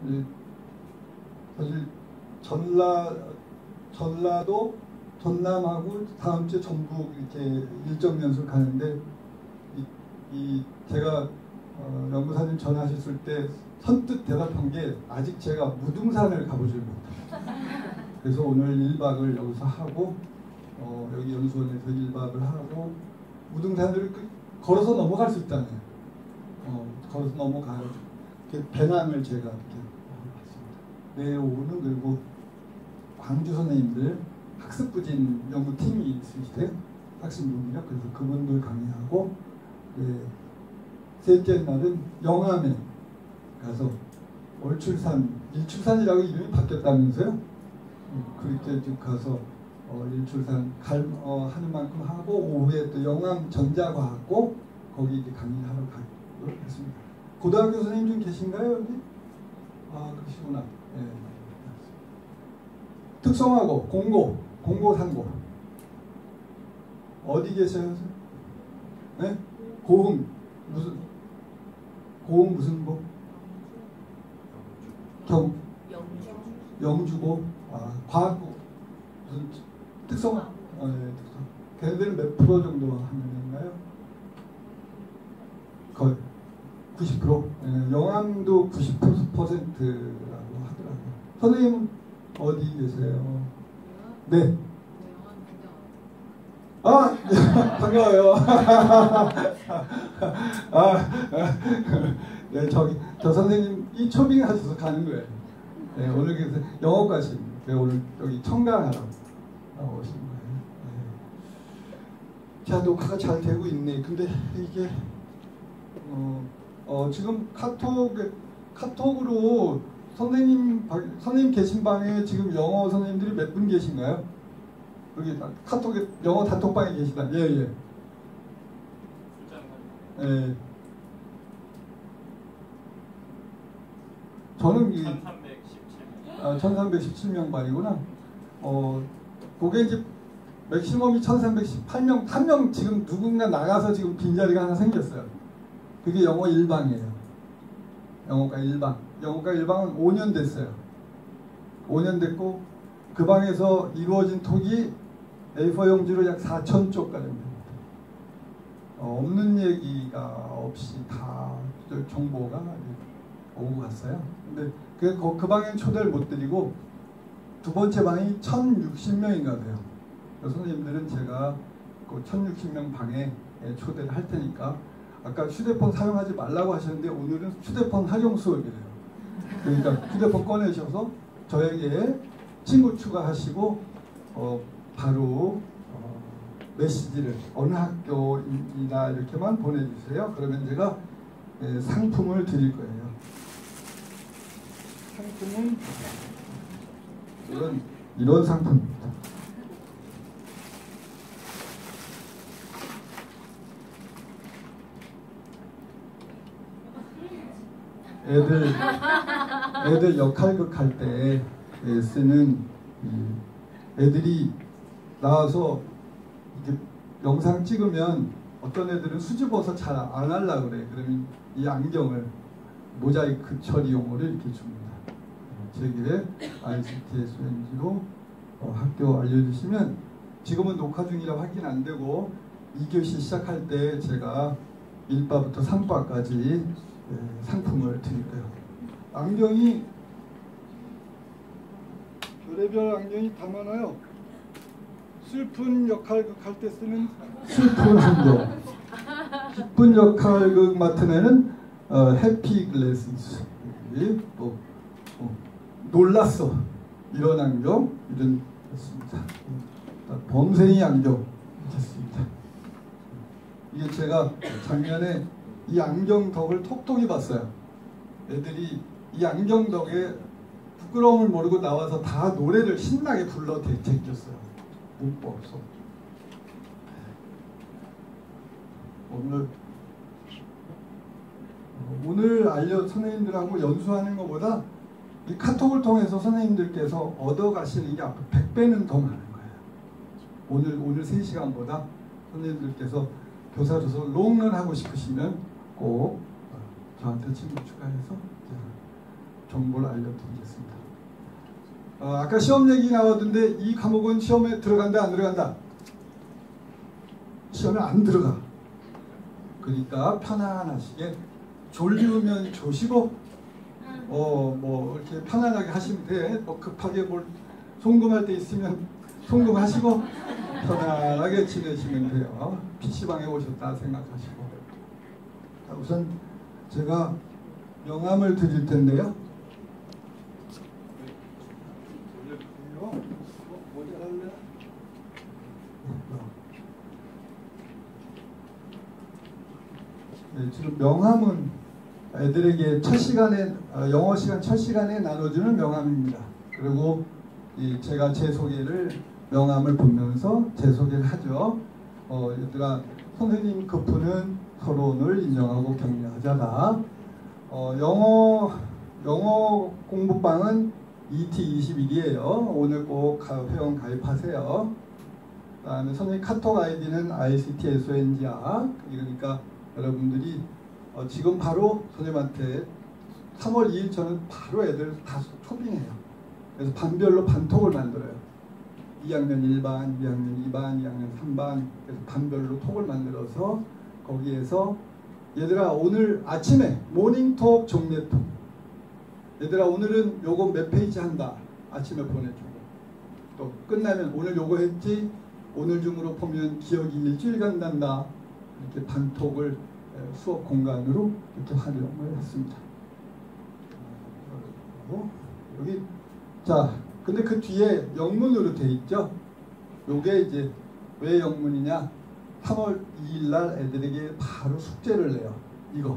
사실 전라도, 전남하고 다음 주에 전북 이렇게 일정 연수를 가는데 제가 연구사님 전화하셨을 때 선뜻 대답한 게 아직 제가 무등산을 가보질 못합니다. 그래서 오늘 1박을 여기서 하고 여기 연수원에서 1박을 하고 무등산을 걸어서 넘어갈 수 있다네요. 걸어서 넘어가요. 배낭을 제가 이렇게 봤습니다. 내일 오후는 그리고 광주 선생님들 학습부진 연구팀이 있으시대요. 학습분이요. 그래서 그분들 강의하고 셋째 날은 영암에 가서 일출산이라고 이름이 바뀌었다면서요. 그렇게 쭉 가서 일출산 하는 만큼 하고 오후에 또 영암 전자과학고 거기 이제 강의하러 가기로 했습니다. 고등학교 선생님 좀 계신가요 여기? 아 그러시구나. 네. 특성화고 공고 상고 어디 계셔요? 네? 고흥 무슨 고? 영주고 과학고 무슨 특성화 네, 특성. 걔네들은 몇 프로 정도 하는 건가요? 거의 90%? 네, 영암도 90%라고 하더라고요. 선생님은 어디 계세요? 네. 아, 반가워요. 네, 저 선생님 이 초빙 하셔서 가는 거예요. 네, 오늘 그래서 영어과신, 오늘 여기 청강하러 오신 거예요. 네. 자, 녹화가 잘 되고 있네. 근데 이게 지금 카톡으로 선생님 계신 방에 지금 영어 선생님들이 몇 분 계신가요? 여기 카톡에 영어 단톡방에 계시다. 예. 예. 저는 1317명 반이구나. 그게 이제 맥시멈이 1318명, 한 명 지금 누군가 나가서 지금 빈자리가 하나 생겼어요. 그게 영어 1방이에요. 영어과 1방. 영어과 1방은 5년 됐어요. 5년 됐고 그 방에서 이루어진 톡이 A4 용지로 약 4,000쪽가량 됩니다. 없는 얘기가 없이 다 정보가 오고 갔어요. 근데 그 방엔 초대를 못 드리고 두 번째 방이 1,060명인가 돼요. 선생님들은 제가 그 1,060명 방에 초대를 할 테니까 아까 휴대폰 사용하지 말라고 하셨는데 오늘은 휴대폰 활용 수업이래요. 그러니까 휴대폰 꺼내셔서 저에게 친구 추가하시고 바로 메시지를 어느 학교이나 이렇게만 보내주세요. 그러면 제가 상품을 드릴 거예요. 상품은 이런 상품입니다. 애들 역할극 할 때 쓰는 애들이 나와서 이렇게 영상 찍으면 어떤 애들은 수줍어서 잘 안 하려고 그래. 그러면 이 안경을 모자이크 처리용으로 이렇게 줍니다. 제게 ICTSNG로 학교 알려주시면 지금은 녹화 중이라 확인 안 되고 2교시 시작할 때 제가 1바부터 3바까지 상품을 드릴 거예요. 안경이 별의별 안경이 다 많아요. 슬픈 역할극 할 때 쓰는 슬픈 안경, 기쁜 역할극 맡은 애는 해피 글래스, 또 놀랐어 이런 안경 이런 있습니다. 범생이 안경 있습니다. 이게 제가 작년에 이 안경 덕을 톡톡히 봤어요. 애들이 이 안경 덕에 부끄러움을 모르고 나와서 다 노래를 신나게 불러 제꼈어요. 문법 없어. 오늘 선생님들하고 연수하는 것보다 이 카톡을 통해서 선생님들께서 얻어가시는 게 앞으로 100배는 더 많은 거예요. 오늘 3시간보다 선생님들께서 교사로서 롱런 하고 싶으시면 꼭 저한테 친구 추가해서 정보를 알려드리겠습니다. 아까 시험 얘기 나왔는데 이 과목은 시험에 들어간다 안 들어간다? 시험에 안 들어가. 그러니까 편안하시게 졸리우면 조시고 뭐 이렇게 편안하게 하시면 돼. 뭐 급하게 뭘 송금할 때 있으면 송금하시고 편안하게 지내시면 돼요. PC방에 오셨다 생각하시고. 자, 우선 제가 명함을 드릴 텐데요. 네, 지금 명함은 애들에게 첫 시간에 영어 시간 첫 시간에 나눠주는 명함입니다. 그리고 제가 제 소개를 명함을 보면서 제 소개를 하죠. 얘들아, 선생님 급부는 서론을 인정하고 격려하자다. 영어 공부방은 ET21이에요. 오늘 꼭 회원 가입하세요. 그 다음에 선생님 카톡 아이디는 ICTSONG야. 그러니까 여러분들이 지금 바로 선생님한테 3월 2일 저는 바로 애들 다 초빙해요. 그래서 반별로 반톡을 만들어요. 2학년 1반, 2학년 2반, 2학년 3반 그래서 반별로 톡을 만들어서 거기에서 얘들아 오늘 아침에 모닝톡 종례톡 얘들아 오늘은 요거 몇 페이지 한다 아침에 보내주고 또 끝나면 오늘 요거 했지 오늘 중으로 보면 기억이 일주일간 난다 이렇게 반톡을 수업 공간으로 이렇게 활용을 했습니다. 여기 자 근데 그 뒤에 영문으로 돼 있죠. 요게 이제 왜 영문이냐 3월 2일날 애들에게 바로 숙제를 내요. 이거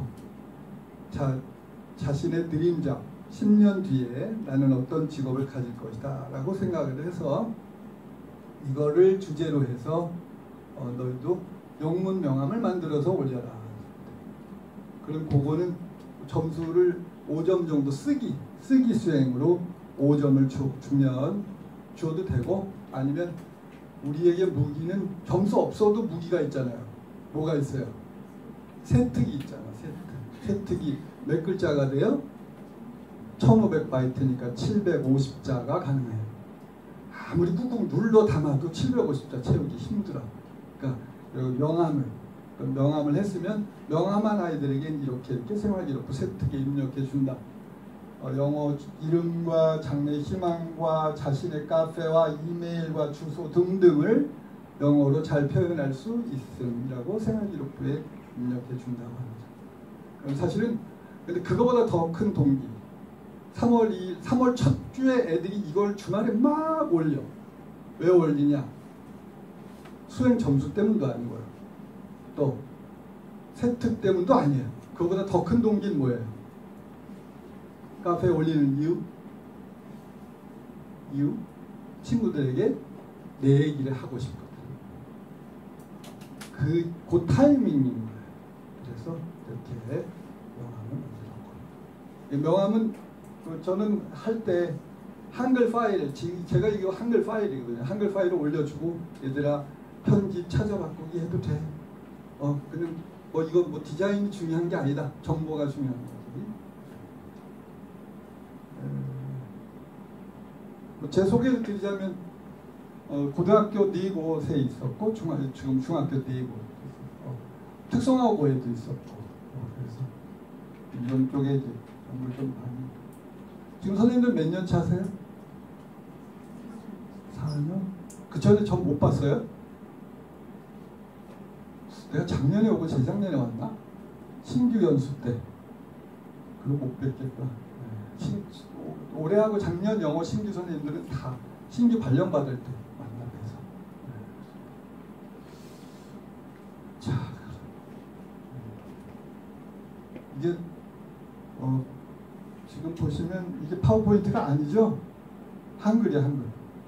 자신의 드림잡 10년 뒤에 나는 어떤 직업을 가질 것이다 라고 생각을 해서 이거를 주제로 해서 너희도 영문 명함을 만들어서 올려라. 그럼 그거는 점수를 5점 정도 쓰기 수행으로 5점을 주면 줘도 되고 아니면 우리에게 무기는 점수 없어도 무기가 있잖아요. 뭐가 있어요? 세특이 있잖아. 세특이 몇 글자가 돼요? 1500바이트니까 750자가 가능해요. 아무리 꾹꾹 눌러 담아도 750자 채우기 힘들어. 그러니까 명함을 했으면 명함한 아이들에겐 이렇게 생활기록부 세특에 입력해 준다. 영어 이름과 장래 희망과 자신의 카페와 이메일과 주소 등등을 영어로 잘 표현할 수 있음이라고 생활기록부에 입력해 준다고 합니다. 그럼 사실은 근데 그거보다 더 큰 동기 3월 첫 주에 애들이 이걸 주말에 막 올려. 왜 올리냐? 수행 점수 때문도 아니고요. 또 세특 때문도 아니에요. 그거보다 더 큰 동기는 뭐예요? 카페에 올리는 이유? 친구들에게 내 얘기를 하고 싶거든. 그 타이밍인 거예요. 그래서 이렇게 명함을 만들었고 명함은 저는 할 때 한글 파일, 제가 이거 한글 파일이거든요. 한글 파일을 올려주고 얘들아 편집 찾아 바꾸기 해도 돼. 그냥 이거 뭐 디자인이 중요한 게 아니다. 정보가 중요한 거지. 제 소개를 드리자면 고등학교 4곳에 있었고 지금 중학교 4곳 특성화고에도 있었고 그래서 이런 쪽에 이제 공부를 좀 많이 지금 선생님들 몇 년 차세요? 4년? 그 전에 전 못 봤어요? 내가 작년에 오고 재작년에 왔나? 신규 연수 때 그거 못 뵙겠다. 올해하고 작년 영어 신규 선생님들은 다 신규 발령 받을 때 만나서 자 이게 지금 보시면 이게 파워포인트가 아니죠? 한글이야 한글.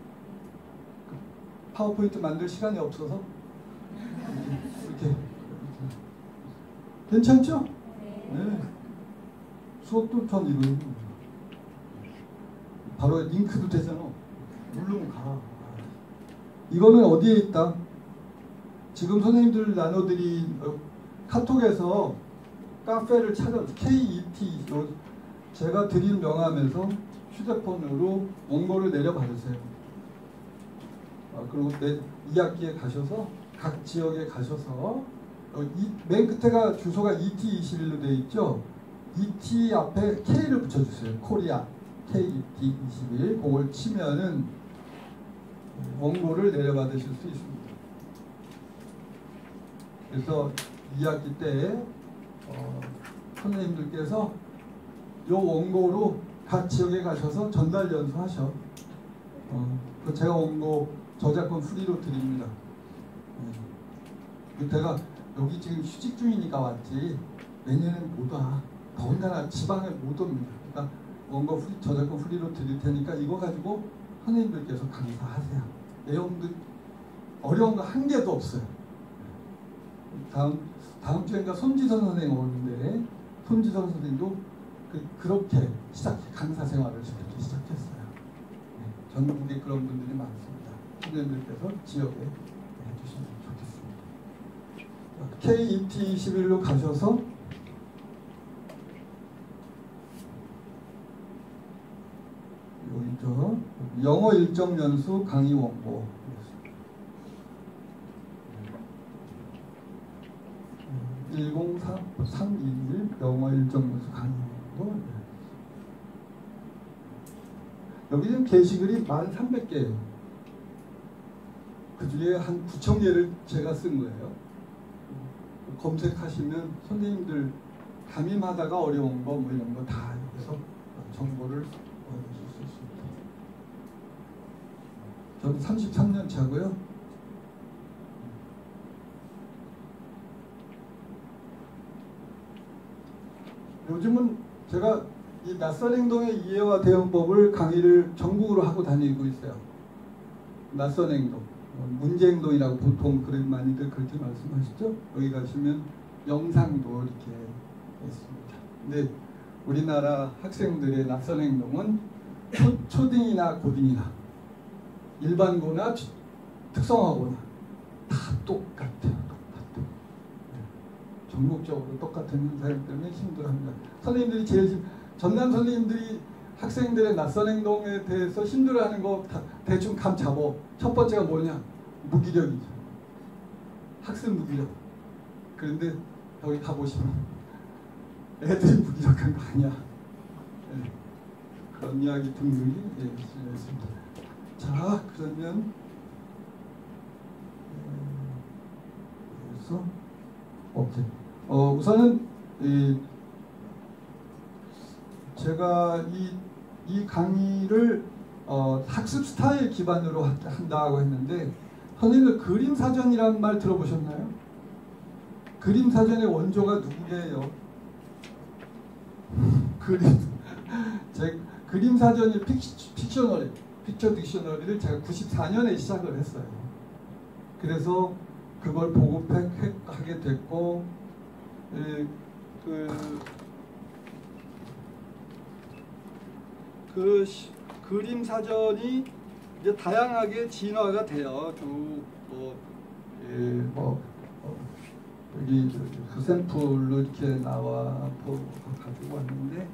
파워포인트 만들 시간이 없어서 이렇게. 괜찮죠? 네. 수업도 전 이거 바로 링크도 되잖아. 누르면 가. 이거는 어디에 있다? 지금 선생님들 나눠드린 카톡에서 카페를 찾아 KET 제가 드린 명함에서 휴대폰으로 원고를 내려받으세요. 그리고 2학기에 가셔서 각 지역에 가셔서 맨 끝에가 주소가 ET21로 되어 있죠. ET 앞에 K를 붙여주세요. 코리아 KET21 그걸 치면은 원고를 내려받으실 수 있습니다. 그래서 2학기 때 선생님들께서 이 원고로 각 지역에 가셔서 전달 연수하셔. 제가 원고 저작권 프리로 드립니다. 제가 여기 지금 휴직 중이니까 왔지 내년엔 못 와. 더군다나 지방에 못 옵니다. 그러니까 원고 프리, 저작권 프리로 드릴 테니까 이거 가지고 선생님들께서 강사하세요. 내용도 어려운 거 한 개도 없어요. 다음 주엔가 손지선 선생님 오는데 손지선 선생님도 그렇게 강사 생활을 그렇게 시작했어요. 전국에 그런 분들이 많습니다. 선생님들께서 지역에 해주시면 좋겠습니다. KET21로 가셔서 여기죠. 영어 일정 연수 강의 원고 10321 영어 일정 연수 강의 원고. 여기 지금 게시글이 1300개예요. 그 중에 한 9000개를 제가 쓴 거예요. 검색하시면 선생님들 담임하다가 어려운 거 뭐 이런 거 다 여기서 정보를 얻으실 수 있습니다. 저는 33년 차고요. 요즘은 제가 이 낯선 행동의 이해와 대응법을 강의를 전국으로 하고 다니고 있어요. 낯선 행동, 문제 행동이라고 보통 많이들 그렇게 말씀하시죠. 여기 가시면 영상도 이렇게 있습니다. 근데 우리나라 학생들의 낯선 행동은 초딩이나 고딩이나 일반고나 특성화고나 다 똑같아요. 전국적으로 똑같은 현상 때문에 힘들어합니다. 선생님들이 제일 전남 선생님들이 학생들의 낯선 행동에 대해서 힘들어하는 거 대충 감 잡어. 첫 번째가 뭐냐? 무기력이죠. 학습 무기력. 그런데 여기 가보시면 애들이 무기력한 거 아니야. 네. 그런 이야기 등등이 실려있습니다. 자, 그러면 그래서 오케이. 우선은 제가 이 강의를 학습 스타일 기반으로 한다고 했는데 선생님들 그림 사전이라는 말 들어보셨나요? 그림 사전의 원조가 누구예요? 그림 사전이 픽처 딕셔너리를 제가 94년에 시작을 했어요. 그래서 그걸 보급하게 됐고 그림 사전이 이제 다양하게 진화가 돼요. 여기 그 샘플로 이렇게 나와 가지고 왔는데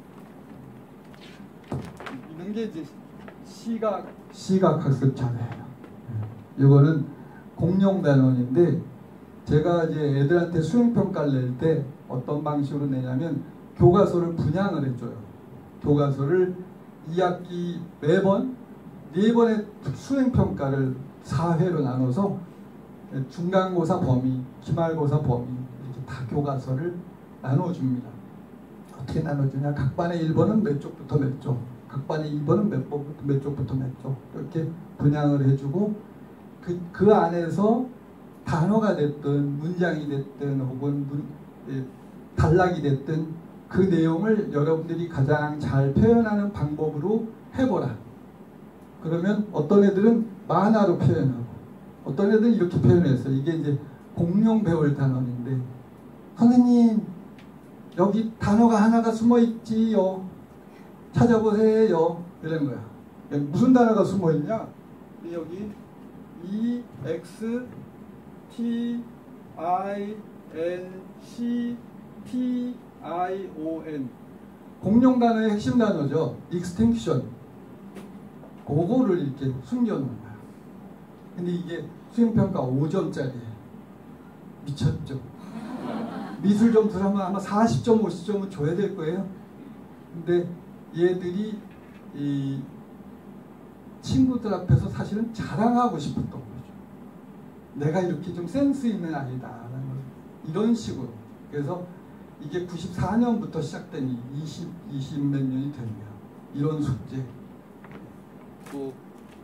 이런 게 이제 시각 학습자네요. 이거는 공룡 단원인데 제가 이제 애들한테 수행 평가를 낼 때 어떤 방식으로 내냐면 교과서를 분양을 해줘요. 교과서를 2학기 매번 4번의 수행평가를 4회로 나눠서 중간고사 범위, 기말고사 범위 이렇게 다 교과서를 나눠줍니다. 어떻게 나눠주냐? 각반의 1번은 몇 쪽부터 몇 쪽, 각반의 2번은 몇 쪽부터 몇 쪽 이렇게 분양을 해주고 그 안에서 단어가 됐든 문장이 됐든 혹은 단락이 됐든 그 내용을 여러분들이 가장 잘 표현하는 방법으로 해보라. 그러면 어떤 애들은 만화로 표현하고 어떤 애들은 이렇게 표현했어요. 이게 이제 공룡 배울 단원인데 선생님 여기 단어가 하나가 숨어있지요. 찾아보세요. 이런 거야. 무슨 단어가 숨어있냐? 여기 E, X, T, I, N, C, T, I, O, N 공룡 단어의 핵심 단어죠. extinction. 그거를 이렇게 숨겨놓은 거야. 근데 이게 수행평가 5점짜리예요. 미쳤죠. 미술 점수를 하면 아마 40점, 50점은 줘야 될 거예요. 근데 얘들이 이 친구들 앞에서 사실은 자랑하고 싶었던 거죠. 내가 이렇게 좀 센스 있는 아이다라는 걸. 이런 식으로. 그래서 이게 94년부터 시작된 20 몇 년이 됐네요. 이런 숙제. 또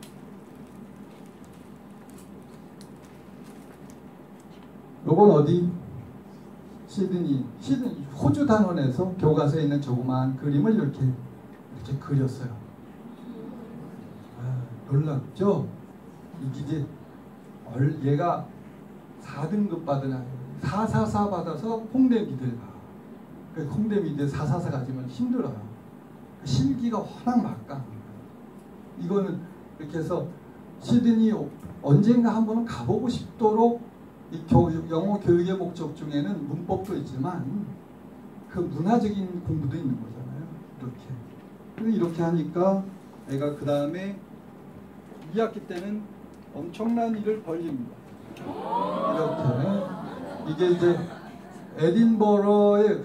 요건 어디? 시드니 호주 단원에서 교과서에 있는 조그마한 그림을 이렇게 그렸어요. 놀랍죠? 이게 얘가 4등급 받은 아이예요. 444 받아서 홍대 미대를 가. 홍대 미대 444 가지면 힘들어요. 실기가 워낙 막강. 이거는 이렇게 해서 시드니 언젠가 한번은 가보고 싶도록 이 영어 교육의 목적 중에는 문법도 있지만 그 문화적인 공부도 있는 거잖아요. 이렇게. 근데 이렇게 하니까 애가 그 다음에 2학기 때는 엄청난 일을 벌립니다. 이렇게. 이게 이제 에딘버러의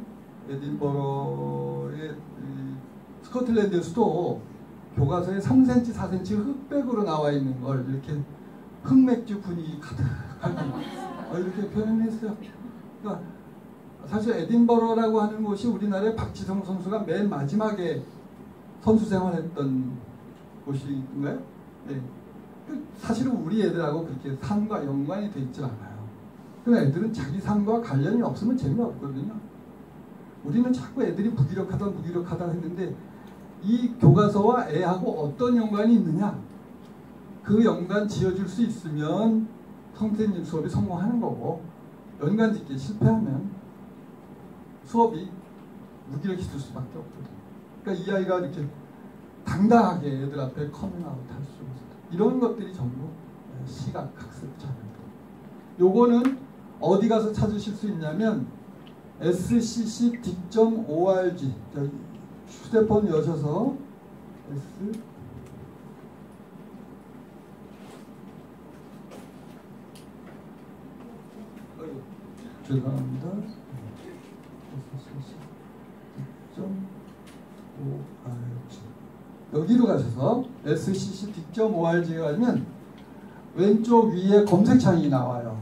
스코틀랜드에서도 교과서에 3cm, 4cm 흑백으로 나와 있는 걸 이렇게 흑맥주 분위기 가득하게 이렇게 표현했어요. 그러니까 사실 에딘버러라고 하는 곳이 우리나라의 박지성 선수가 맨 마지막에 선수 생활했던 곳인가요? 네. 사실은 우리 애들하고 그렇게 삶과 연관이 돼 있지 않아요. 그럼 애들은 자기 삶과 관련이 없으면 재미없거든요. 우리는 자꾸 애들이 무기력하다 했는데 이 교과서와 애하고 어떤 연관이 있느냐? 그 연관 지어줄 수 있으면 선생님 수업이 성공하는 거고, 연관 짓기에 실패하면 수업이 무기력해질 수밖에 없거든요. 그러니까 이 아이가 이렇게 당당하게 애들 앞에 커밍아웃 할 수 있어요. 이런 것들이 전부 시각 학습 자료입니다. 요거는 어디 가서 찾으실 수 있냐면 scc.org 휴대폰 여셔서 죄송합니다. 여기로 가셔서 scc.org에 가면 왼쪽 위에 검색창이 나와요.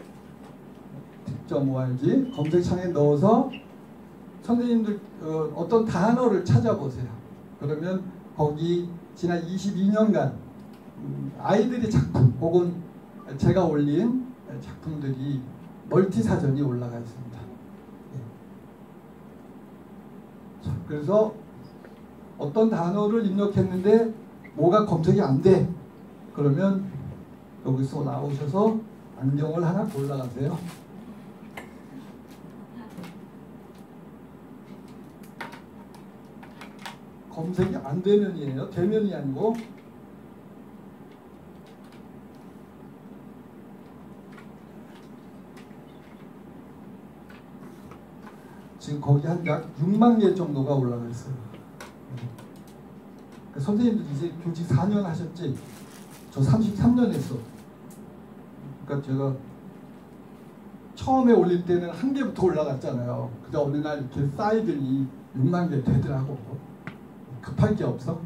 .org 검색창에 넣어서 선생님들 어떤 단어를 찾아보세요. 그러면 거기 지난 22년간 아이들의 작품 혹은 제가 올린 작품들이 멀티 사전이 올라가 있습니다. 자, 그래서 어떤 단어를 입력했는데 뭐가 검색이 안 돼. 그러면 여기서 나오셔서 안경을 하나 골라가세요. 검색이 안 되면이에요. 되면이 아니고. 지금 거기 한 약 6만 개 정도가 올라가 있어요. 그러니까 선생님들 이제 교직 4년 하셨지? 저 33년 했어. 그러니까 제가 처음에 올릴 때는 한 개부터 올라갔잖아요. 근데 어느 날 이렇게 쌓이더니 6만 개 되더라고. 급할 게 없어.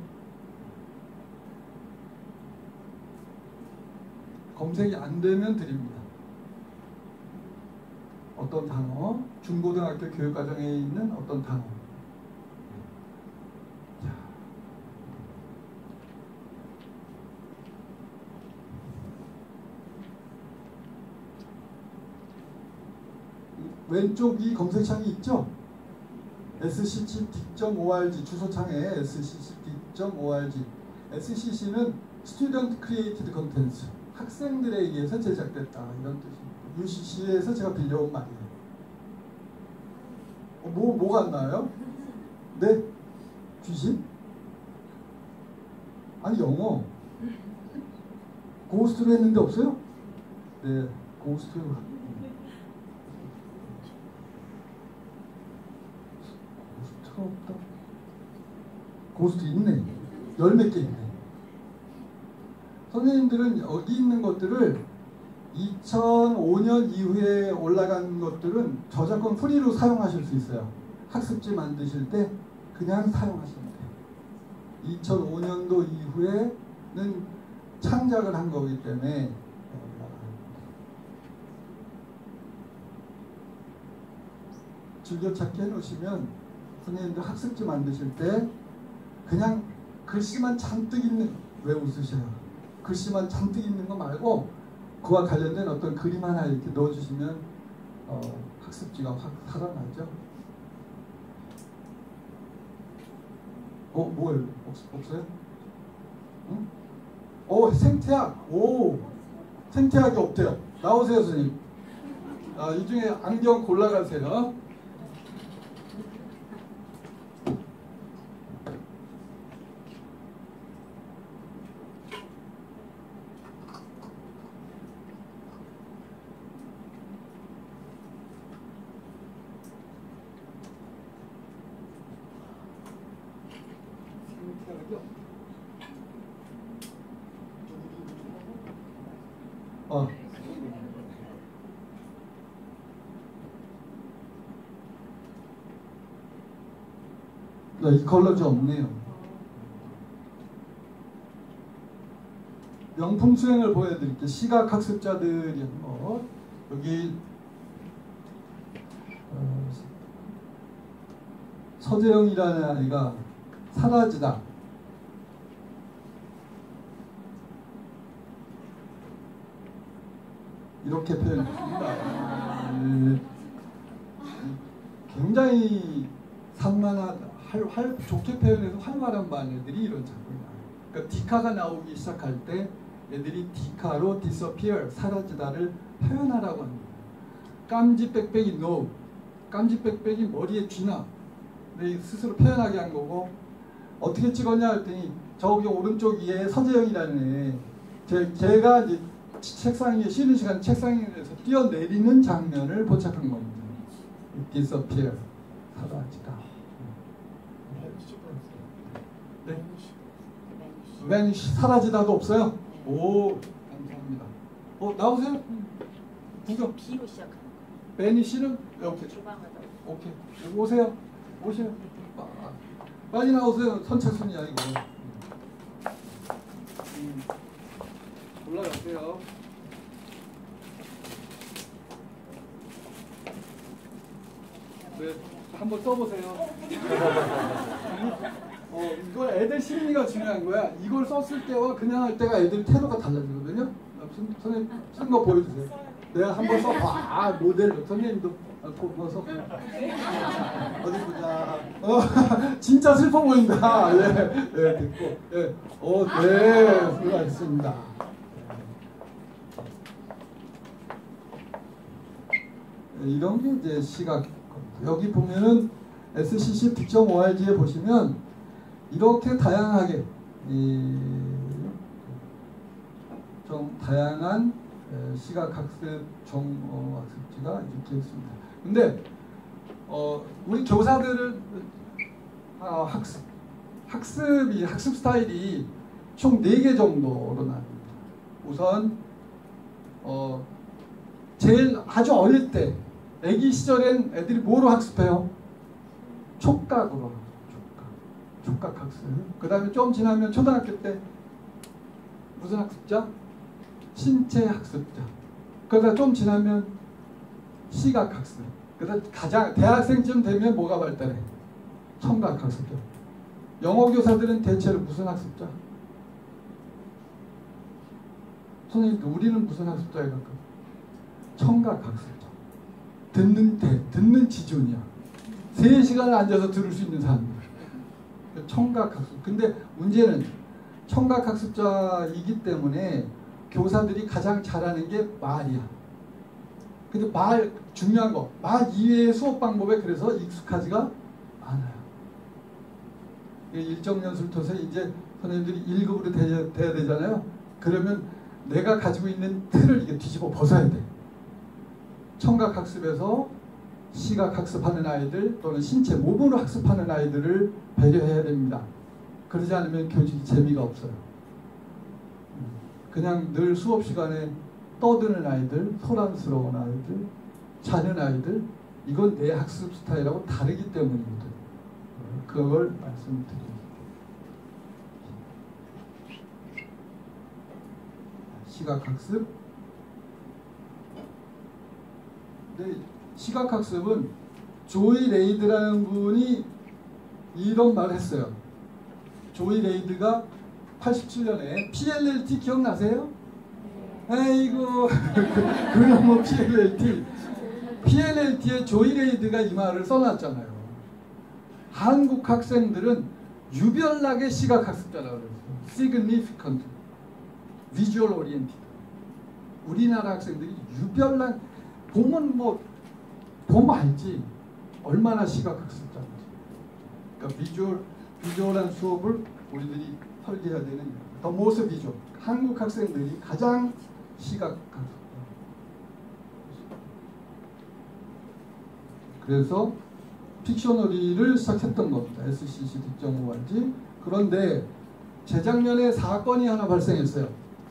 검색이 안 되면 드립니다. 어떤 단어, 중고등학교 교육과정에 있는 어떤 단어. 자. 왼쪽 이 검색창이 있죠? scc.org 주소창에 scc.org SCC는 Student Created Contents 학생들에 의해서 제작됐다 이런 뜻입니다. UCC에서 제가 빌려온 말이에요. 뭐가 안 나와요? 네? 귀신? 아니 영어 고스트로 했는데 없어요? 네 고스트로 고스트 차가 없다. 고스트 있네. 열 몇 개 있네. 선생님들은 여기 있는 것들을 2005년 이후에 올라간 것들은 저작권 프리로 사용하실 수 있어요. 학습지 만드실 때 그냥 사용하시면 돼요. 2005년도 이후에는 창작을 한 거기 때문에 즐겨찾기 해놓으시면 선생님들 학습지 만드실 때 그냥 글씨만 잔뜩 있는, 왜 웃으셔요? 글씨만 잔뜩 있는 거 말고 그와 관련된 어떤 그림 하나 이렇게 넣어주시면 학습지가 확 살아나죠. 뭐예요? 없어요? 응? 생태학. 생태학이 없대요. 나오세요, 선생님. 이 중에 안경 골라가세요. 이 컬러 좀 없네요. 명품 수행을 보여드릴게요. 시각학습자들이 한번 여기 서재영이라는 아이가 사라지다. 이렇게 표현했습니다. 굉장히 산만하다. 좋게 표현해서 활발한 반 애들이 이런 작품이야. 그러니까 디카가 나오기 시작할 때 애들이 디카로 disappear, 사라지다를 표현하라고 합니다. 깜지 빽빽이 no, 깜지 빽빽이 머리에 쥐나, 스스로 표현하게 한 거고. 어떻게 찍었냐 했더니 저기 오른쪽 위에 서재영이라는 애, 걔가 이제 책상 위에 쉬는 시간 책상 위에서 뛰어내리는 장면을 포착한 겁니다. disappear, 사라지다. 네. vanish, 사라지다도 없어요? 오, 감사합니다. 나오세요? 구경. B로 시작하는 거. vanish는 오케이. 오케이. 오세요. 오세요. 빨리 나오세요. 선착순이야 이거. 올라가세요. 네, 한번 써보세요. 이거 애들 심리가 중요한 거야. 이걸 썼을 때와 그냥 할 때가 애들 태도가 달라지거든요. 선생님 쓴 거 보여주세요. 내가 한번 써봐. 모델로 선생님도 보면서 어디 보자. 진짜 슬퍼 보인다. 됐고. 네, 수고하셨습니다. 이런 게 이제 시각. 여기 보면은 SCC 득점.org에 보시면 이렇게 다양하게 좀 다양한 시각학습 학습지가 이렇게 있습니다. 근데 우리 교사들은 학습 스타일이 총 4개 정도로 나뉩니다. 우선 제일 아주 어릴 때 애기 시절엔 애들이 뭐로 학습해요? 촉각으로. 촉각 학습. 그 다음에 좀 지나면 초등학교 때 무슨 학습자? 신체 학습자. 그러다 좀 지나면 시각 학습. 그다음 가장 대학생쯤 되면 뭐가 발달해? 청각 학습자. 영어 교사들은 대체로 무슨 학습자? 선생님, 우리는 무슨 학습자에 가까워? 청각 학습자. 듣는 지존이야. 3시간을 앉아서 들을 수 있는 사람들. 청각학습. 근데 문제는 청각학습자이기 때문에 교사들이 가장 잘하는 게 말이야. 근데 중요한 거, 말 이외의 수업 방법에 그래서 익숙하지가 않아요. 일정 연수를 통해서 이제 선생님들이 1급으로 돼야 되잖아요. 그러면 내가 가지고 있는 틀을 이게 뒤집어 벗어야 돼. 청각학습에서 시각 학습하는 아이들 또는 신체 몸으로 학습하는 아이들을 배려해야 됩니다. 그러지 않으면 교직이 재미가 없어요. 그냥 늘 수업 시간에 떠드는 아이들, 소란스러운 아이들, 자는 아이들, 이건 내 학습 스타일하고 다르기 때문입니다. 그걸 말씀드립니다. 시각학습. 네, 시각학습은 조이 레이드라는 분이 이런 말을 했어요. 조이 레이드가 87년에 PLLT 기억나세요? 아이고 그놈의 PLLT에 조이 레이드가 이 말을 써놨잖아요. 한국 학생들은 유별나게 시각학습자라고 그랬어요. Significant, Visual Oriented. 우리나라 학생들이 유별난 보면 뭐 보면 알지 얼마나 시각학습자인지. 그러니까 비주얼한 수업을 우리들이 설계해야 되는 더 모스 비주얼. 한국 학생들이 가장 시각학습자. 그래서 픽셔너리를 시작했던 겁니다. SCC 뒷정오알지. 그런데 재작년에 사건이 하나 발생했어요.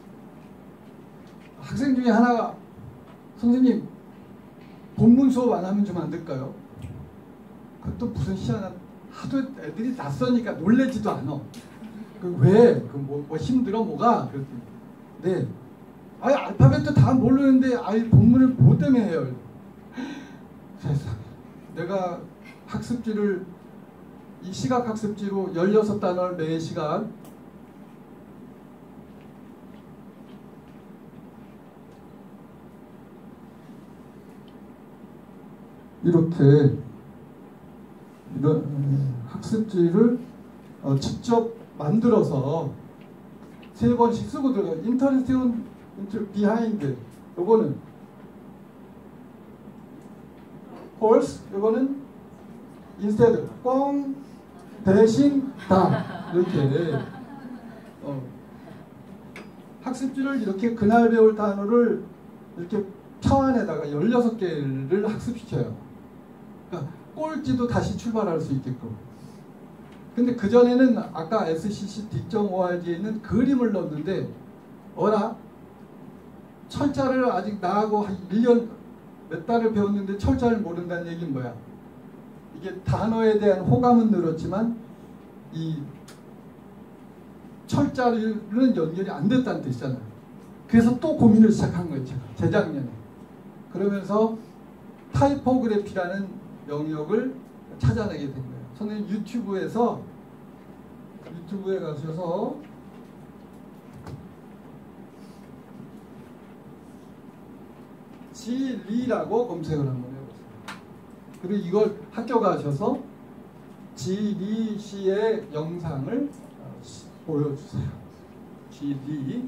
학생 중에 하나가 선생님 본문 수업 안 하면 좀 안 될까요? 그것도 무슨 희한한 하도 애들이 낯서니까 놀래지도 않아. 왜? 뭐 힘들어 뭐가? 그랬더니 네. 아니 알파벳도 다 모르는데 아이 본문을 뭐 때문에 해요? 세상에. 내가 학습지를 이 시각 학습지로 16단어를 매 시간 이렇게 이런 학습지를 직접 만들어서 3번씩 쓰고 들어가요. 인터레스팅 비하인드 요거는 홀스 요거는 인스테드 꽝 대신 다 이렇게 학습지를 이렇게 그날 배울 단어를 이렇게 표 안에다가 16개를 학습시켜요. 그러니까 꼴찌도 다시 출발할 수 있게끔. 근데 그전에는 아까 SCC 뒷정오알지에 있는 그림을 넣었는데 어라? 철자를 아직 나하고 한 1년 몇 달을 배웠는데 철자를 모른다는 얘기는 뭐야? 이게 단어에 대한 호감은 늘었지만 이 철자는 연결이 안 됐다는 뜻이잖아요. 그래서 또 고민을 시작한 거예요. 재작년에. 그러면서 타이포그래피라는 영역을 찾아내게 된 거예요. 선생님 유튜브에 가셔서 지리라고 검색을 한번 해보세요. 그리고 이걸 학교 가셔서 지리 씨의 영상을 보여주세요. 지리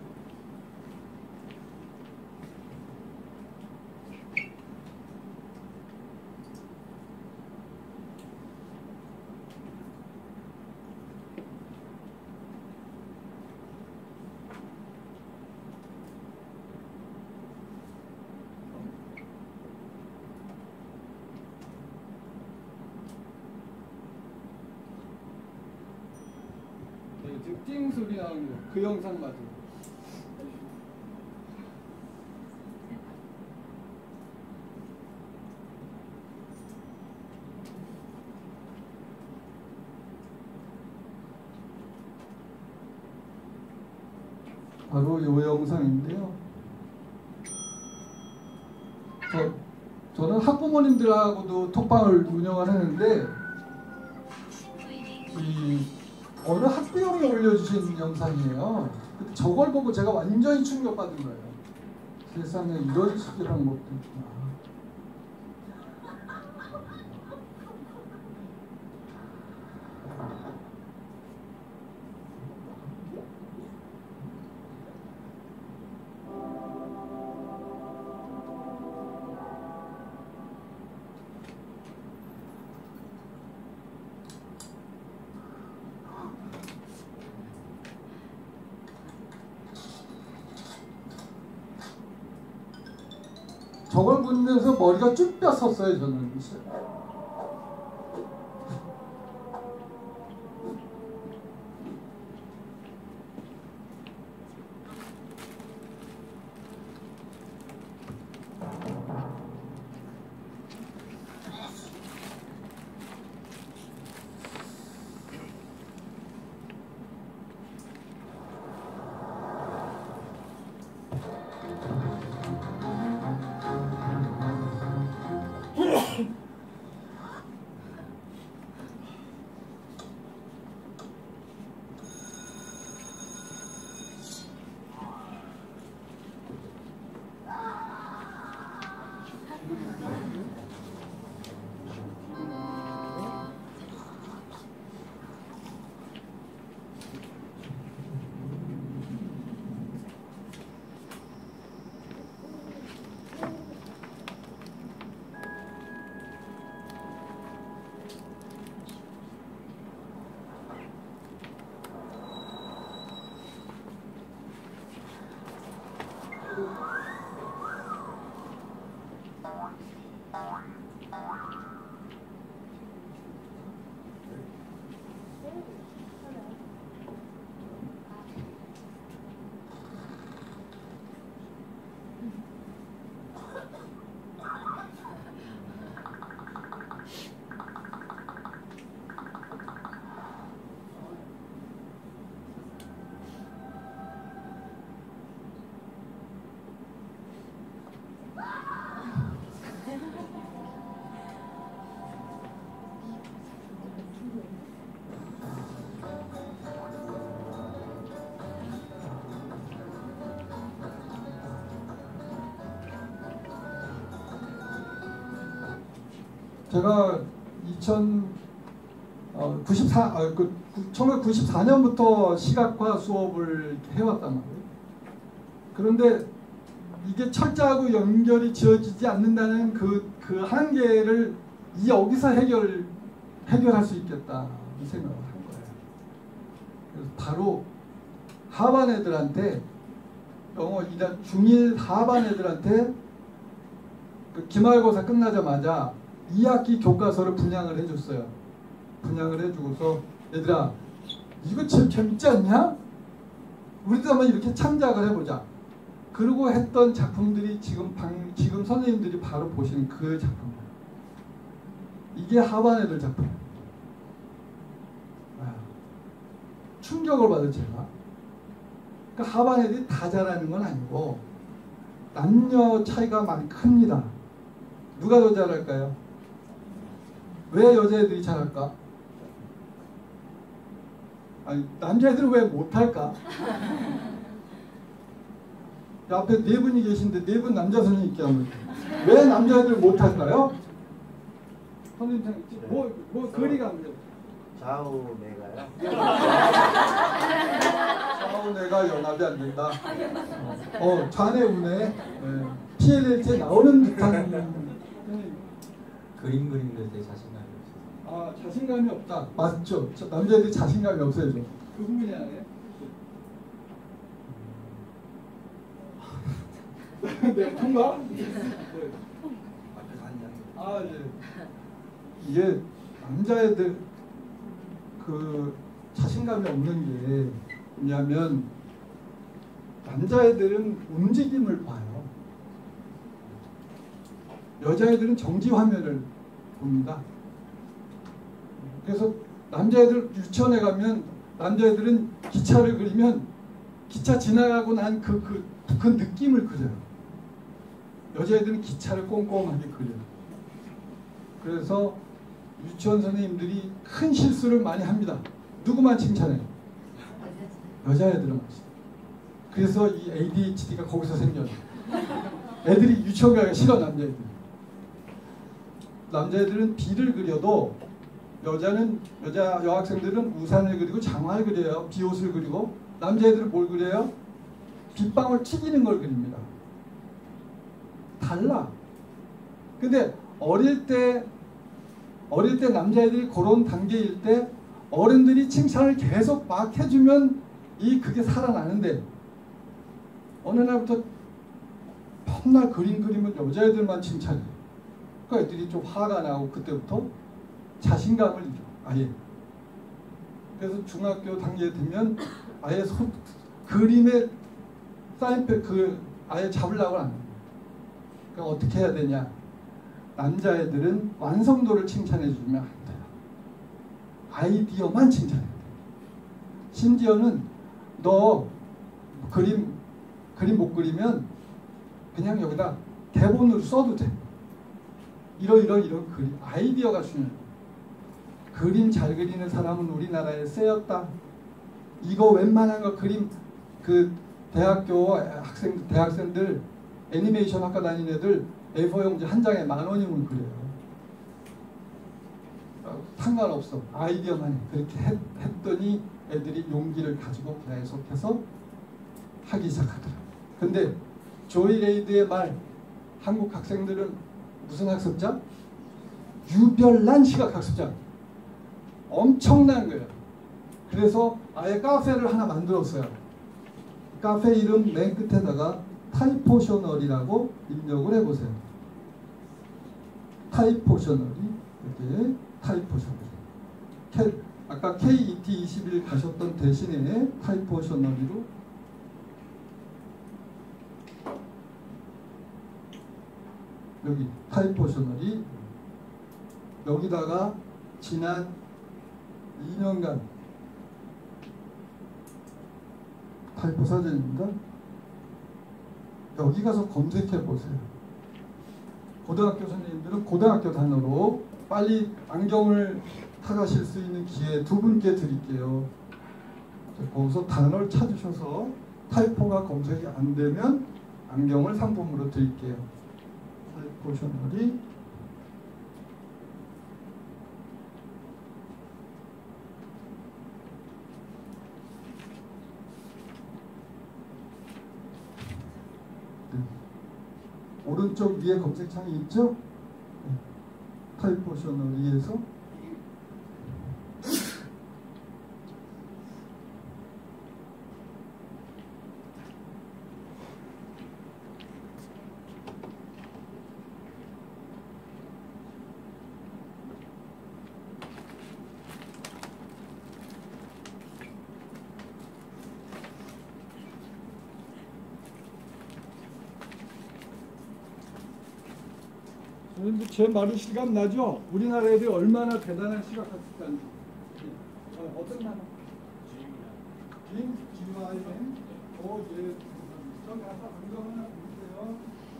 띵 소리 나는 거. 그 영상 맞아요. 바로 이 영상인데요. 저는 학부모님들하고도 톡방을 운영을 하는데 어느 학부형이 올려주신 영상이에요. 근데 저걸 보고 제가 완전히 충격받은 거예요. 세상에 이런 식이라는 것도 있구나. 저걸 보면서 머리가 쭉 뼈섰어요 저는. 제가 1994년부터 시각화 수업을 해왔단 말이에요. 그런데 이게 철자하고 연결이 지어지지 않는다는 그 한계를 여기서 해결할 수 있겠다 이 생각을 한 거예요. 그래서 바로 하반 애들한테 영어 중1 하반 애들한테 그 기말고사 끝나자마자 2학기 교과서를 분양을 해줬어요. 분양을 해주고서 얘들아 이거 제일 재밌지 않냐? 우리도 한번 이렇게 창작을 해보자. 그러고 했던 작품들이 지금 선생님들이 바로 보시는 그 작품이에요. 이게 하반 애들 작품이에요. 충격을 받은 제가. 그러니까 하반 애들이 다 잘하는 건 아니고 남녀 차이가 많이 큽니다. 누가 더 잘할까요? 왜 여자애들이 잘할까? 아니 남자애들은 왜 못할까? 앞에 네 분이 계신데 네 분 남자 선생님 있게 하면 왜 남자애들 못할까요? 선생님 뭐 거리가 안 돼요. 좌우 내가요? 좌우 내가 연합이 안 된다. 좌뇌 우뇌 네. PLLT에 나오는 듯한 그림 그리는데 되게 자신감이 없어요. 자신감이 없다. 맞죠? 남자애들이 자신감이 없어요. 그 부분이 아니에요. 네, 통과? 네. 예. 이게 남자애들 그 자신감이 없는 게 뭐냐면 남자애들은 움직임을 봐요. 여자애들은 정지 화면을 봅니다. 그래서 남자애들 유치원에 가면 남자애들은 기차를 그리면 기차 지나가고 난 그 느낌을 그려요. 여자애들은 기차를 꼼꼼하게 그려요. 그래서 유치원 선생님들이 큰 실수를 많이 합니다. 누구만 칭찬해요? 여자애들은. 그래서 이 ADHD가 거기서 생겨요. 애들이 유치원 가기가 싫어. 남자애들은 비를 그려도 여학생들은 우산을 그리고 장화를 그려요. 비옷을 그리고. 남자애들은 뭘 그려요? 빗방울 튀기는 걸 그립니다. 달라. 근데 어릴 때 남자애들이 그런 단계일 때 어른들이 칭찬을 계속 막 해주면 그게 살아나는데 어느 날부터 맨날 그림 그리면 여자애들만 칭찬해. 그러니까 애들이 좀 화가 나고 그때부터 자신감을 잃어. 아예. 그래서 중학교 단계 되면 아예 그림에 사인펜 아예 잡으려고 안 해요. 그러니까 어떻게 해야 되냐? 남자애들은 완성도를 칭찬해 주면 안 돼요. 아이디어만 칭찬해. 심지어는 너 그림 못 그리면 그냥 여기다 대본으로 써도 돼. 이런 그림 아이디어가 중요해요. 그림 잘 그리는 사람은 우리나라에 쓰였다. 이거 웬만한 거 그림 대학생들 애니메이션 학과 다니는 애들 A4 용지 한 장에 10,000원이면 그래요. 상관없어. 아이디어만 해. 그렇게 했더니 애들이 용기를 가지고 계속해서 하기 시작하더라. 근데 조이 레이드의 말, 한국 학생들은 무슨 학습자? 유별난 시각 학습자. 엄청난 거예요. 그래서 아예 카페를 하나 만들었어요. 카페 이름 맨 끝에다가 타이포셔널이라고 입력을 해보세요. 타이포셔널이 이렇게 타이포셔널. 아까 KET21 가셨던 대신에 타이포셔널이로 여기 타이포셔널이 여기다가 지난 2년간 타이포 사진입니다. 여기 가서 검색해 보세요. 고등학교 선생님들은 고등학교 단어로 빨리 안경을 타가실 수 있는 기회 2분께 드릴게요. 거기서 단어를 찾으셔서 타이포가 검색이 안 되면 안경을 상품으로 드릴게요. 타이포셔널이 오른쪽 위에 검색창이 있죠? 타이포셔널리에서 제 말이 실감 나죠? 우리나라 애들이 얼마나 대단한 시각학습자인지. 어떤 나라? GYM. 예. 저 가서 안경 하나 보세요.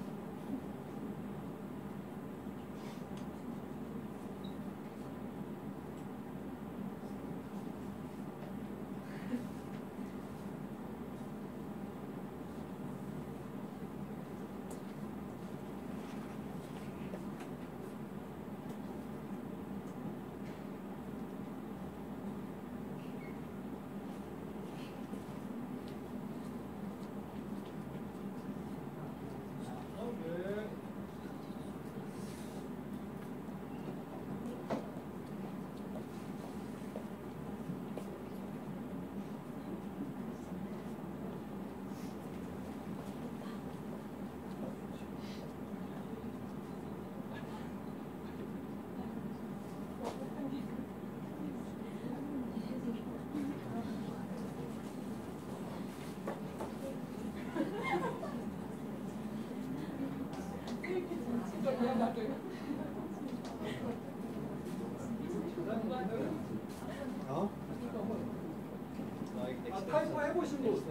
타이포 해보신 분?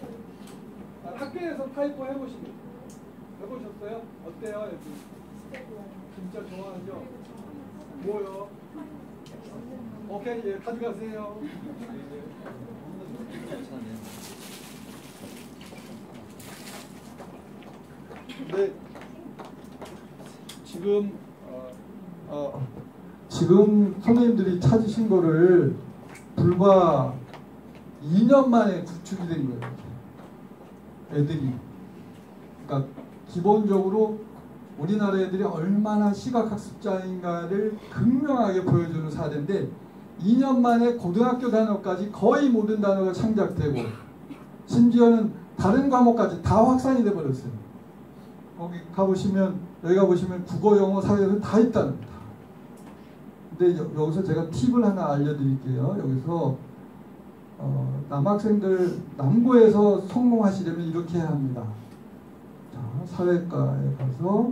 학교에서 타이포 해보신 분? 해보셨어요? 어때요? 여기? 진짜 좋아하죠? 뭐요? 오케이, 예, 가져가세요. 네, 지금 선생님들이 찾으신 거를 불과 2년 만에 구축이 된 거예요. 애들이. 그러니까 기본적으로 우리나라 애들이 얼마나 시각학습자인가를 극명하게 보여주는 사례인데 2년 만에 고등학교 단어까지 거의 모든 단어가 창작되고 심지어는 다른 과목까지 다 확산이 돼버렸어요. 거기 가보시면 여기 가보시면 국어, 영어, 사회는 다 있답니다. 근데 여기서 제가 팁을 하나 알려드릴게요. 여기서 남학생들 남고에서 성공하시려면 이렇게 해야 합니다. 자, 사회과에 가서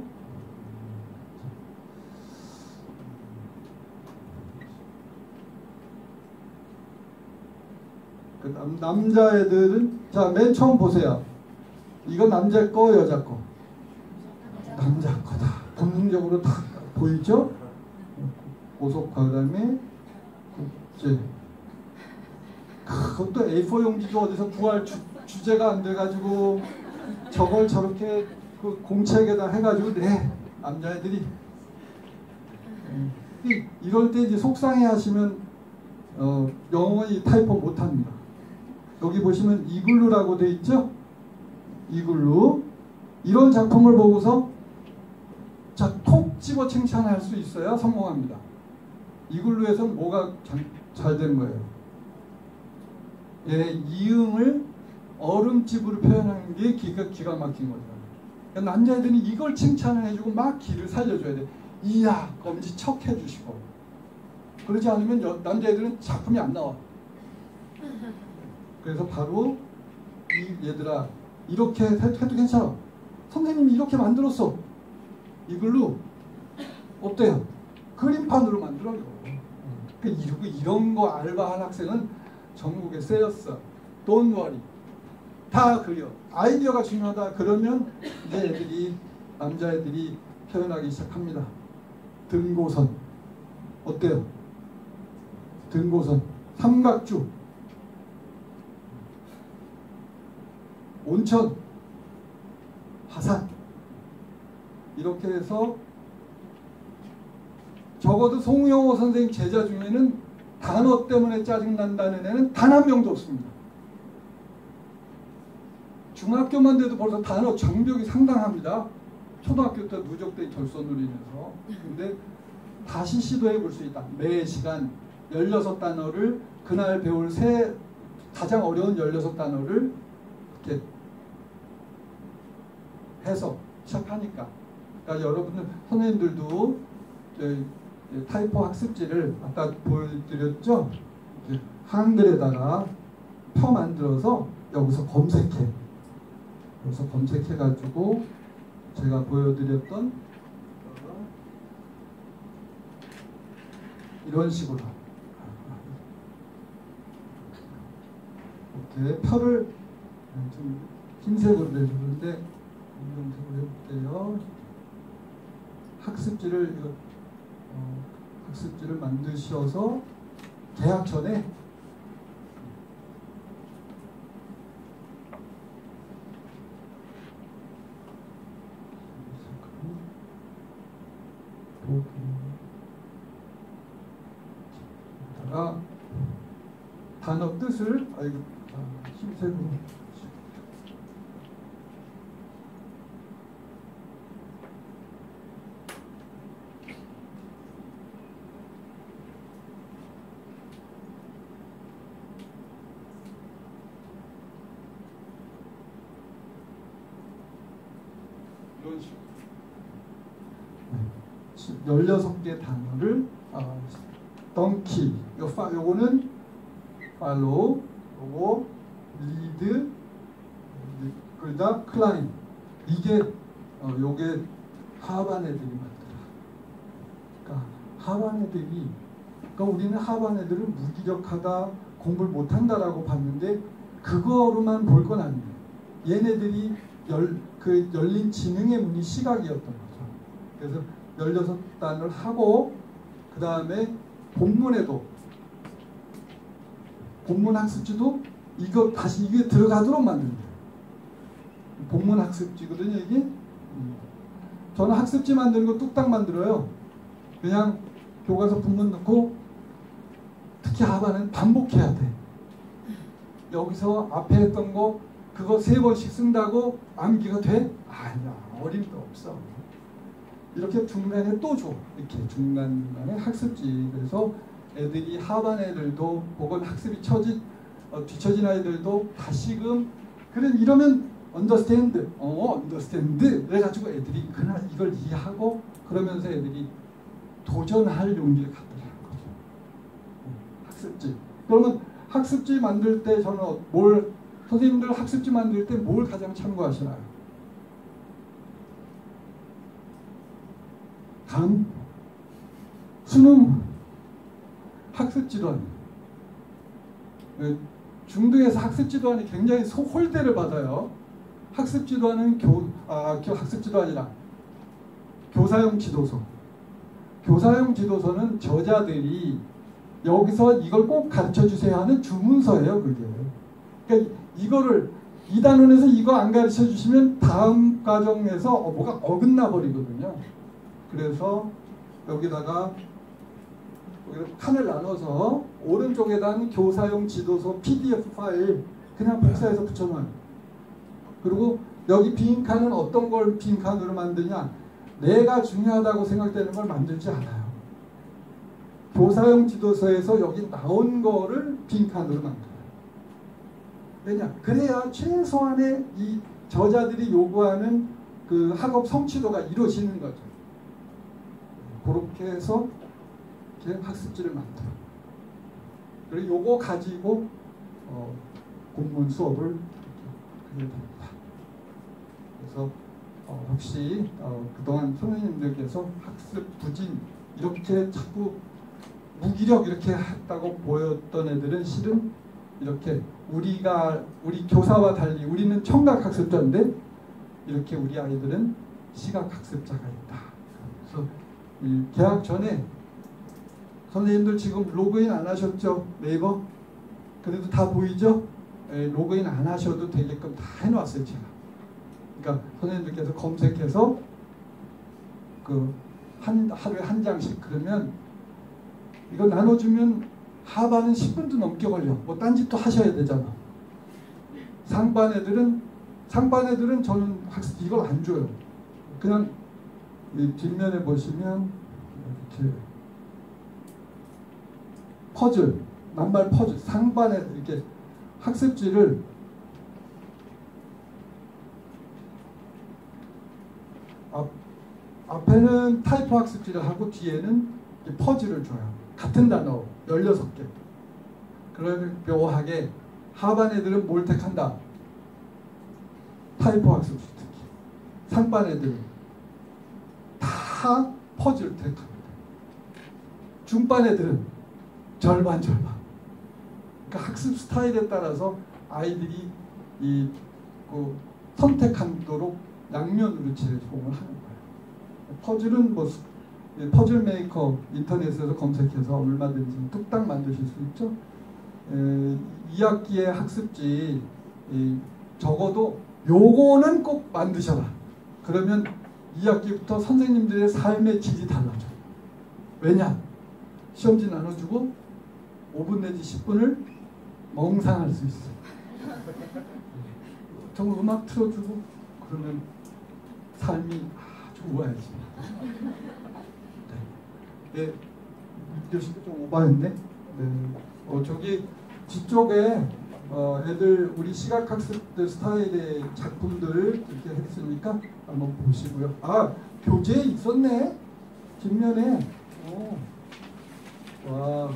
남자애들은 자, 맨 처음 보세요. 이거 남자 거, 여자 거. 남자 거다. 본능적으로 다 보이죠? 고속화 그다음에 국제. 그것도 A4 용지도 어디서 구할 주제가 안 돼가지고 저걸 저렇게 그 공책에다 해가지고 남자애들이 이럴 때 이제 속상해하시면 영원히 타이포 못합니다. 여기 보시면 이글루라고 돼 있죠? 이글루. 이런 작품을 보고서 자, 톡 집어 칭찬할 수 있어야 성공합니다. 이글루에서 뭐가 잘 된 거예요? 이응을 얼음집으로 표현하는 게 기가 막힌 거죠. 그러니까 남자애들이 이걸 칭찬을 해주고 막 기를 살려줘야 돼. 이야, 검지척 해주시고. 그러지 않으면 남자애들은 작품이 안 나와. 그래서 바로 얘들아 이렇게 해도 괜찮아. 선생님이 이렇게 만들었어. 이걸로 어때요? 그림판으로 만들어요. 이런 거 알바한 학생은 전국에 쓰였어. Don't worry. 다 그려. 아이디어가 중요하다. 그러면 이제 남자애들이 표현하기 시작합니다. 등고선. 어때요? 등고선. 삼각주. 온천. 화산. 이렇게 해서 적어도 송영호 선생님 제자 중에는 단어 때문에 짜증난다는 애는 단 한 명도 없습니다. 중학교만 돼도 벌써 단어 장벽이 상당합니다. 초등학교 때 누적된 결손을 인해서. 근데 다시 시도해 볼 수 있다. 매 시간 16단어를 그날 배울 가장 어려운 16단어를 이렇게 해서 시작하니까. 그러니까 여러분들 선생님들도 타이포 학습지를 아까 보여드렸죠? 한글에다가 펴 만들어서 여기서 검색해. 여기서 검색해가지고 제가 보여드렸던 이런 식으로 이렇게 표를 좀 흰색으로 내주는데 검색을 해볼게요. 학습지를 만드셔서 개학 전에 단어 뜻을 흰색으로 이런 식으로 16개 단어를 덩키 요거는 팔로우 요거 리드 그러다 클라임 이게 요게 하반 애들이 만들어. 그러니까 하반 애들이 우리는 하반 애들은 무기력하다 공부를 못한다라고 봤는데 그거로만 볼 건 아니에요. 얘네들이 열린 지능의 문이 시각이었던 거죠. 그래서 16단을 하고 그 다음에 본문에도 본문 학습지도 이거 다시 이게 들어가도록 만드는 거예요. 본문 학습지거든요 이게. 저는 학습지 만드는 거 뚝딱 만들어요. 그냥 교과서 본문 넣고 특히 하반은 반복해야 돼. 여기서 앞에 했던 거 그거 3번씩 쓴다고 암기가 돼? 아니야. 어림도 없어. 이렇게 중간에 또 줘. 이렇게 중간에 학습지. 그래서 애들이 하반 애들도 혹은 학습이 뒤처진 아이들도 다시금 그래 이러면 understand, understand 그래가지고 애들이 그날 이걸 이해하고 그러면서 애들이 도전할 용기를 갖더라는 거죠. 학습지. 그러면 학습지 만들 때 저는 선생님들 학습지 만들 때 뭘 가장 참고하시나요? 감, 수능, 학습지도안. 중등에서 학습지도안이 굉장히 홀대를 받아요. 학습지도안은 학습지도 아니라 교사용 지도서. 교사용 지도서는 저자들이 여기서 이걸 꼭 가르쳐 주세요 하는 주문서예요, 그게. 그러니까 이거를 이 단원에서 이거 안 가르쳐 주시면 다음 과정에서 뭐가 어긋나 버리거든요. 그래서 여기다가 칸을 나눠서 오른쪽에다는 교사용 지도서 PDF 파일 그냥 복사해서 붙여놔요. 그리고 여기 빈 칸은 어떤 걸 빈 칸으로 만드냐? 내가 중요하다고 생각되는 걸 만들지 않아요. 교사용 지도서에서 여기 나온 거를 빈 칸으로 만들어요. 왜냐? 그래야 최소한의 이 저자들이 요구하는 그 학업 성취도가 이루어지는 거죠. 그렇게 해서 학습지를 만들어. 그리고 요거 가지고 공문 수업을 하게 됩니다. 그래서 혹시 그동안 선생님들께서 학습 부진 이렇게 자꾸 무기력 이렇게 했다고 보였던 애들은 실은 이렇게 우리 교사와 달리 우리는 청각학습자인데 이렇게 우리 아이들은 시각학습자가 있다. 그래서 개학 전에 선생님들 지금 로그인 안 하셨죠? 네이버? 그래도 다 보이죠? 로그인 안 하셔도 되게끔 다 해놨어요, 제가. 그러니까 선생님들께서 검색해서 하루에 한 장씩 그러면 이거 나눠주면 하반은 10분도 넘게 걸려. 뭐 딴짓도 하셔야 되잖아. 상반 애들은 저는 이걸 안 줘요. 그냥 이 뒷면에 보시면 이렇게 퍼즐, 낱말 퍼즐, 상반에 이렇게 학습지를 앞에는 타이포 학습지를 하고 뒤에는 퍼즐을 줘요. 같은 단어 16개. 그러면 묘하게 하반 애들은 뭘 택한다? 타이포 학습지 특히. 상반 애들은 다 퍼즐을 택합니다. 중반 애들은 절반. 그러니까 학습 스타일에 따라서 아이들이 선택하도록 양면으로 제공을 하는 거예요. 퍼즐은 퍼즐 메이커 인터넷에서 검색해서 얼마든지 뚝딱 만드실 수 있죠. 2학기의 학습지 적어도 요거는 꼭 만드셔라. 그러면 2학기부터 선생님들의 삶의 질이 달라져. 왜냐? 시험지 나눠주고 5분 내지 10분을 멍상할 수 있어. 정말 음악 틀어주고 그러면 삶이 아주 우아해지. 네, 좀 오버했네. 네. 저기 뒤쪽에 애들 우리 시각학습들 스타일의 작품들 이렇게 했으니까 한번 보시고요. 교재에 있었네. 뒷면에. 와.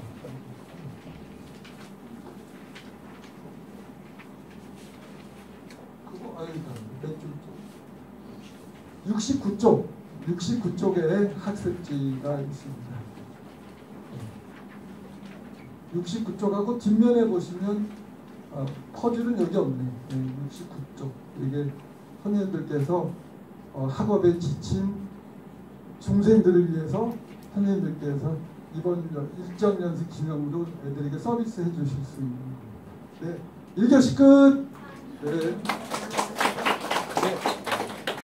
그거 몇 줄? 69쪽에 학습지가 있습니다. 69쪽하고 뒷면에 보시면 퍼즐은 여기 없네. 69쪽. 이게 선생님들께서 학업에 지친 중생들을 위해서 선생님들께서 이번 일정 연습 기념으로 애들에게 서비스 해주실 수 있는. 네, 1교시 끝. 네.